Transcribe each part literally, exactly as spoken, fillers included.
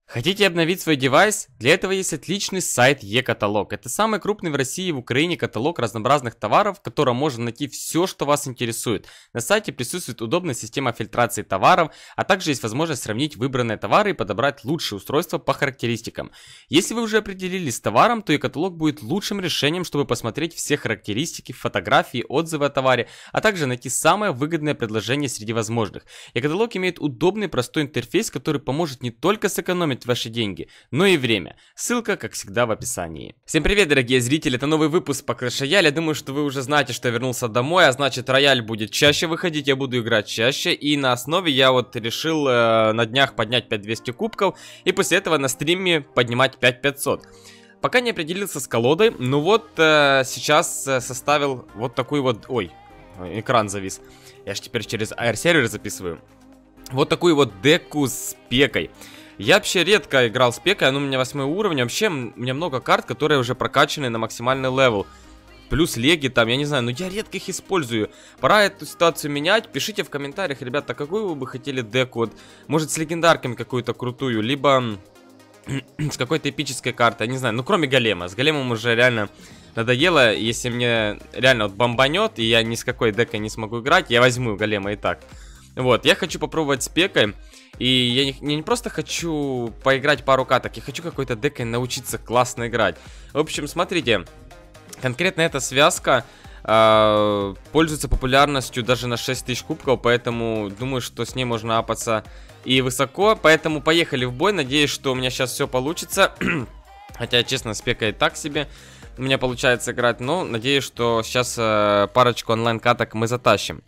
Хотите обновить свой девайс? Для этого есть отличный сайт e-каталог. Это самый крупный в России и в Украине каталог разнообразных товаров, в котором можно найти все, что вас интересует. На сайте присутствует удобная система фильтрации товаров, а также есть возможность сравнить выбранные товары и подобрать лучшие устройства по характеристикам. Если вы уже определились с товаром, то e-каталог будет лучшим решением, чтобы посмотреть все характеристики, фотографии, отзывы о товаре, а также найти самое выгодное предложение среди возможных. e-каталог имеет удобный простой интерфейс, который поможет не только сэкономить ваши деньги, но и время. Ссылка, как всегда, в описании. Всем привет, дорогие зрители, это новый выпуск по Clash Royale. Я думаю, что вы уже знаете, что я вернулся домой, а значит, рояль будет чаще выходить, я буду играть чаще. И на основе я вот решил э, на днях поднять пять тысяч двести кубков, и после этого на стриме поднимать пять тысяч пятьсот. Пока не определился с колодой, ну вот э, сейчас э, составил вот такой вот... Ой, экран завис. Я же теперь через эй ар сервер записываю. Вот такую вот деку с пекой. Я вообще редко играл с пекой, она у меня восьмой уровень. Вообще, у меня много карт, которые уже прокачаны на максимальный левел. Плюс леги там, я не знаю, но я редко их использую. Пора эту ситуацию менять. Пишите в комментариях, ребята, какую вы бы хотели деку. Вот, может, с легендарками какую-то крутую, либо с какой-то эпической картой, я не знаю. Ну, кроме голема. С големом уже реально надоело. Если мне реально вот бомбанет, и я ни с какой декой не смогу играть, я возьму голема и так. Вот, я хочу попробовать с пекой. И я не, я не просто хочу поиграть пару каток, я хочу какой-то декой научиться классно играть. В общем, смотрите, конкретно эта связка э, пользуется популярностью даже на шесть тысяч кубков, поэтому думаю, что с ней можно апаться и высоко. Поэтому поехали в бой, надеюсь, что у меня сейчас все получится. Хотя, честно, с пекой так себе у меня получается играть, но надеюсь, что сейчас э, парочку онлайн-каток мы затащим.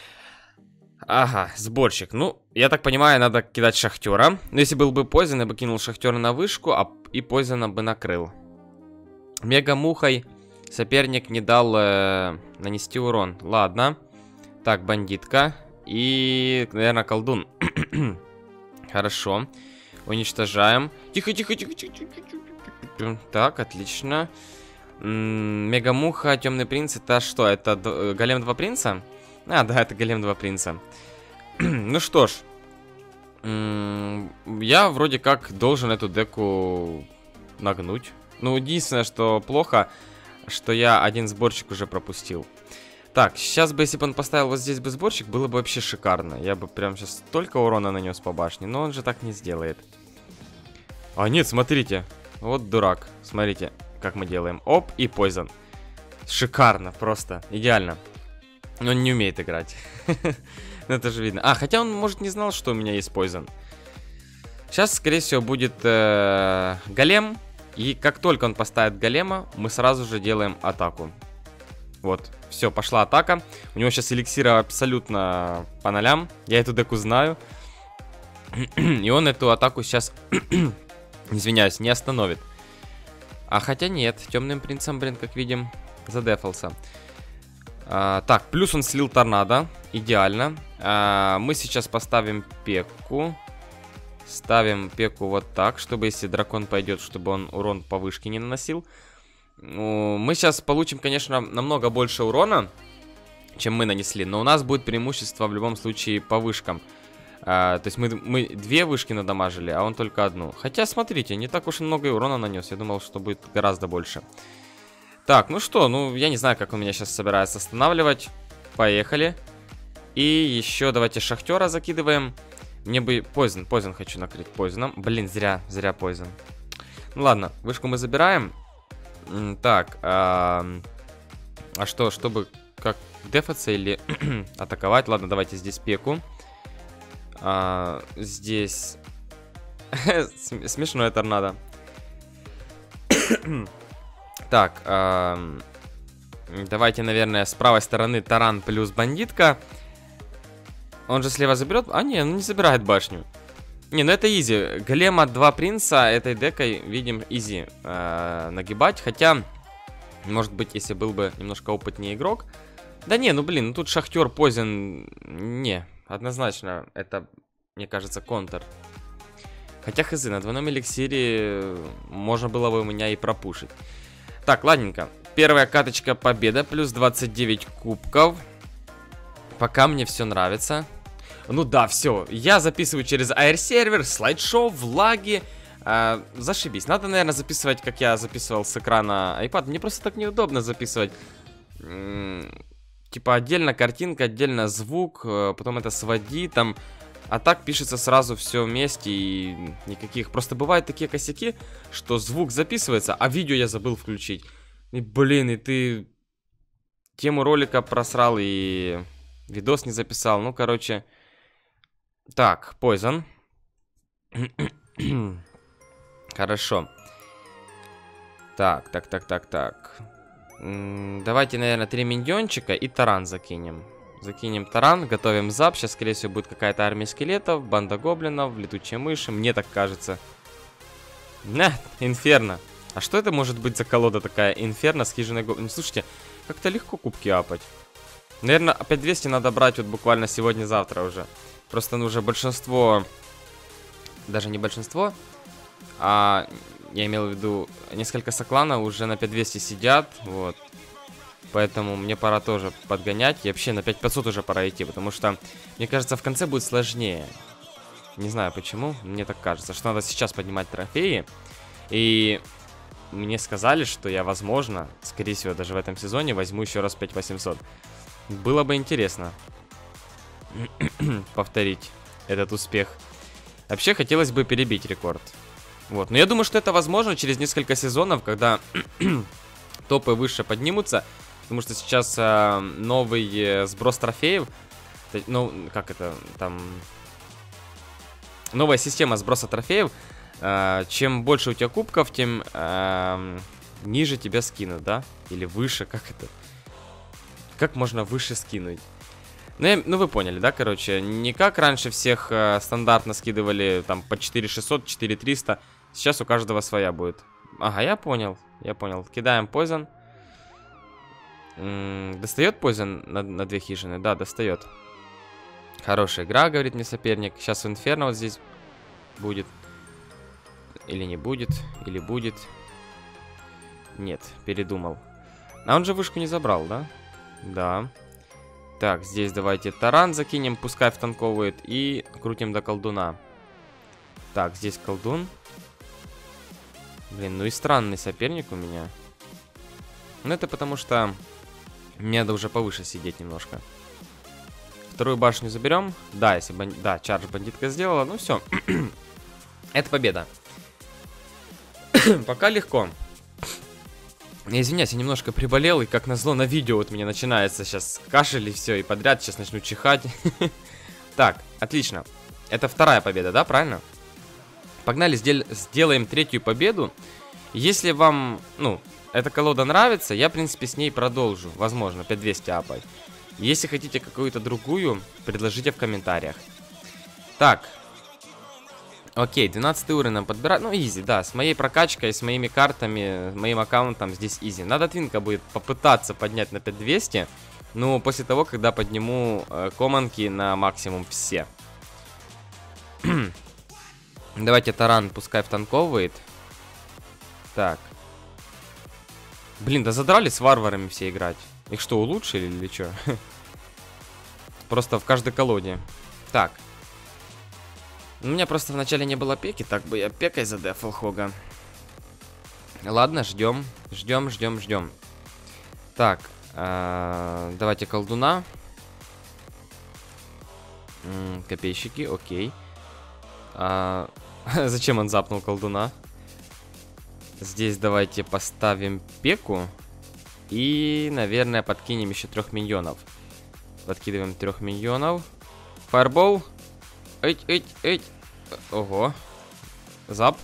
Ага, сборщик. Ну, я так понимаю, надо кидать шахтера. Но если был бы Пойзен, я бы кинул шахтера на вышку, а и Пойзена бы накрыл. Мега-мухой соперник не дал э, нанести урон. Ладно. Так, бандитка. И, наверное, колдун. Хорошо. Уничтожаем. Тихо, тихо, тихо, тихо, тихо, тихо. Так, отлично. Мега-муха, темный принц. Это что? Это голем два принца? А, да, это голем два принца. Ну что ж, я вроде как должен эту деку нагнуть. Ну, единственное, что плохо, что я один сборщик уже пропустил. Так, сейчас бы, если бы он поставил вот здесь бы сборщик, было бы вообще шикарно. Я бы прям сейчас столько урона нанес по башне, но он же так не сделает. А нет, смотрите, вот дурак. Смотрите, как мы делаем. Оп, и Пойзен. Шикарно, просто, идеально. Но он не умеет играть. Ну, это же видно. А, хотя он, может, не знал, что у меня есть Пойзен. Сейчас, скорее всего, будет э, голем. И как только он поставит голема, мы сразу же делаем атаку. Вот, все, пошла атака. У него сейчас эликсира абсолютно по нолям. Я эту деку знаю. И он эту атаку сейчас, извиняюсь, не остановит. А хотя нет, темным принцем, блин, как видим, задефался. А, так, плюс он слил торнадо. Идеально. а, Мы сейчас поставим пеку. Ставим пеку вот так, чтобы если дракон пойдет, чтобы он урон по вышке не наносил. ну, Мы сейчас получим, конечно, намного больше урона, чем мы нанесли. Но у нас будет преимущество в любом случае по вышкам. а, То есть мы, мы две вышки надамажили, а он только одну. Хотя, смотрите, не так уж и много урона нанес. Я думал, что будет гораздо больше. Так, ну что, ну я не знаю, как он меня сейчас собирается останавливать. Поехали. И еще давайте шахтера закидываем. Мне бы Пойзен, Пойзен хочу накрыть Пойзеном. Блин, зря, зря Пойзен. Ну ладно, вышку мы забираем. Так, а, а что, чтобы как дефаться или атаковать? Ладно, давайте здесь пеку. а, Здесь смешное торнадо. Так, э, давайте, наверное, с правой стороны таран плюс бандитка. Он же слева заберет? А, не, он не забирает башню. Не, ну это изи. Голема два принца этой декой, видим, изи э, нагибать. Хотя, может быть, если был бы немножко опытнее игрок. Да не, ну блин, ну тут шахтер, Пойзен. Не, однозначно, это, мне кажется, контр. Хотя хз, на двойном эликсире можно было бы у меня и пропушить. Так, ладненько. Первая каточка победа, плюс двадцать девять кубков. Пока мне все нравится. Ну да, все. Я записываю через эй ар сервер, слайд-шоу, влаги. А, зашибись. Надо, наверное, записывать, как я записывал с экрана iPad. Мне просто так неудобно записывать. Типа отдельно картинка, отдельно звук, потом это своди, там. А так пишется сразу все вместе и никаких. Просто бывают такие косяки, что звук записывается, а видео я забыл включить. И, блин, и ты тему ролика просрал и видос не записал. Ну, короче. Так, Poison. Хорошо. Так, так, так, так, так. Давайте, наверное, три миньончика и таран закинем. Закинем таран, готовим зап. Сейчас, скорее всего, будет какая-то армия скелетов, банда гоблинов, летучие мыши. Мне так кажется. На, инферно. А что это может быть за колода такая? Инферно с хижиной гоблин. Слушайте, как-то легко кубки апать. Наверное, опять двести надо брать вот буквально сегодня-завтра уже. Просто ну, уже большинство... Даже не большинство, а я имел в виду несколько сокланов уже на пять двести сидят. Вот. Поэтому мне пора тоже подгонять. И вообще на пять пятьсот уже пора идти, потому что, мне кажется, в конце будет сложнее. Не знаю почему, мне так кажется, что надо сейчас поднимать трофеи. И мне сказали, что я, возможно, скорее всего, даже в этом сезоне возьму еще раз пять восемьсот. Было бы интересно повторить этот успех. Вообще, хотелось бы перебить рекорд. Вот, но я думаю, что это возможно через несколько сезонов, когда топы выше поднимутся. Потому что сейчас э, новый э, сброс трофеев. Ну, как это там... Новая система сброса трофеев. Э, чем больше у тебя кубков, тем э, ниже тебя скинут, да? Или выше, как это? Как можно выше скинуть? Ну, я, ну вы поняли, да, короче. Не как раньше всех э, стандартно скидывали там по четыре шестьсот, четыре триста. Сейчас у каждого своя будет. Ага, я понял, я понял. Кидаем Poison. М-м, достает Poison на, на две хижины? Да, достает. Хорошая игра, говорит мне соперник. Сейчас Инферно вот здесь будет. Или не будет, или будет. Нет, передумал. А он же вышку не забрал, да? Да. Так, здесь давайте таран закинем, пускай втанковывает. И крутим до колдуна. Так, здесь колдун. Блин, ну и странный соперник у меня. Ну это потому что мне надо уже повыше сидеть немножко. Вторую башню заберем. Да, если бан... да, чардж бандитка сделала. Ну все. Это победа. Пока легко. Я извиняюсь, я немножко приболел, и как назло на видео вот у меня начинается сейчас кашель и все, и подряд сейчас начну чихать. Так, отлично. Это вторая победа, да, правильно? Погнали, сдел сделаем третью победу. Если вам, ну, эта колода нравится, я, в принципе, с ней продолжу. Возможно, пять двести апать. Если хотите какую-то другую, предложите в комментариях. Так. Окей, двенадцатый уровень нам подбирать. Ну, изи, да. С моей прокачкой, с моими картами, моим аккаунтом здесь изи. Надо твинка будет попытаться поднять на пять двести. Ну, после того, когда подниму э, команки на максимум все. Давайте таран пускай втанковывает. Так. Блин, да задрали с варварами все играть. Их что, улучшили или что? Просто в каждой колоде. Так. У меня просто вначале не было пеки, так бы я пекой задефал Хога. Ладно, ждем. Ждем, ждем, ждем. Так. Э-э, давайте колдуна. М-м, копейщики, окей. А, зачем он запнул колдуна? Здесь давайте поставим пеку. И, наверное, подкинем еще трех миньонов. Подкидываем трех миньонов. Фаербол. Эть, эть, эть. Ого. Зап.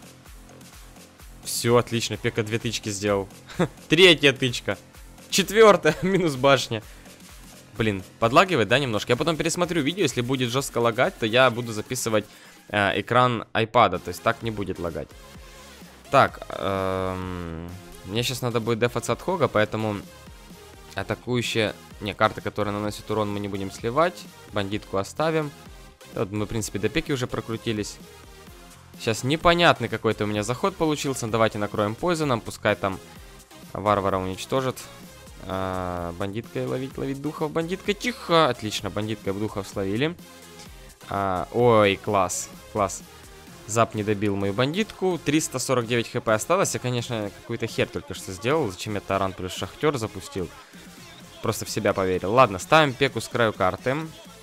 Все, отлично. Пека две тычки сделал. Третья тычка. Четвертая. Минус башня. Блин, подлагивает, да, немножко? Я потом пересмотрю видео. Если будет жестко лагать, то я буду записывать э, экран айпада. То есть так не будет лагать. Так. Эм, мне сейчас надо будет дефаться от Хога, поэтому атакующая... Не, карта, которая наносит урон, мы не будем сливать. Бандитку оставим. Вот мы, в принципе, до пеки уже прокрутились. Сейчас непонятный какой-то у меня заход получился. Давайте накроем Poison. Пускай там варвара уничтожит. А, бандиткой ловить, ловить духов. Бандитка тихо. Отлично, бандиткой духов словили. А, ой, класс, класс. Зап не добил мою бандитку. триста сорок девять хп осталось. Я, конечно, какой-то хер только что сделал. Зачем я таран плюс шахтер запустил? Просто в себя поверил. Ладно, ставим пеку с краю карты.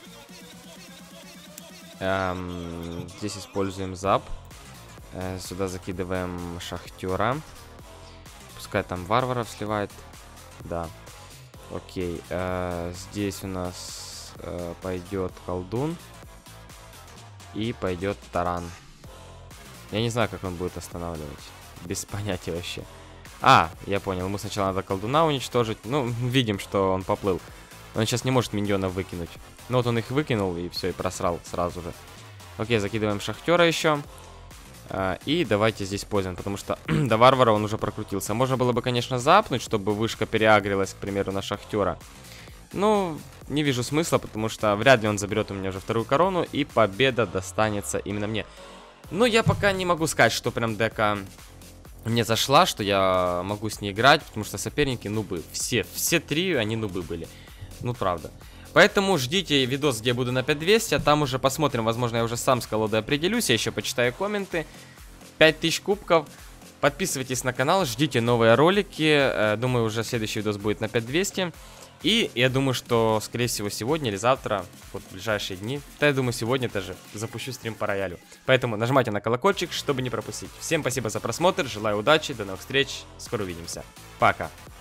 Эм, здесь используем зап. Э, сюда закидываем шахтера. Пускай там варваров сливает. Да. Окей. Э, здесь у нас э, пойдет колдун. И пойдет таран. Я не знаю, как он будет останавливать. Без понятия вообще. А, я понял. Ему сначала надо колдуна уничтожить. Ну, видим, что он поплыл. Он сейчас не может миньонов выкинуть. Ну вот он их выкинул и все, и просрал сразу же. Окей, закидываем шахтера еще. А, и давайте здесь позден, потому что до варвара он уже прокрутился. Можно было бы, конечно, запнуть, чтобы вышка переагрилась, к примеру, на шахтера. Ну, не вижу смысла, потому что вряд ли он заберет у меня уже вторую корону, и победа достанется именно мне. Но я пока не могу сказать, что прям дека мне зашла, что я могу с ней играть, потому что соперники нубы. Все, все три они нубы были. Ну, правда. Поэтому ждите видос, где я буду на пять двести, а там уже посмотрим, возможно, я уже сам с колодой определюсь, я еще почитаю комменты. пять тысяч кубков. Подписывайтесь на канал, ждите новые ролики. Думаю, уже следующий видос будет на пять двести. И я думаю, что, скорее всего, сегодня или завтра, вот в ближайшие дни, да, я думаю, сегодня тоже запущу стрим по роялю. Поэтому нажимайте на колокольчик, чтобы не пропустить. Всем спасибо за просмотр, желаю удачи, до новых встреч, скоро увидимся. Пока.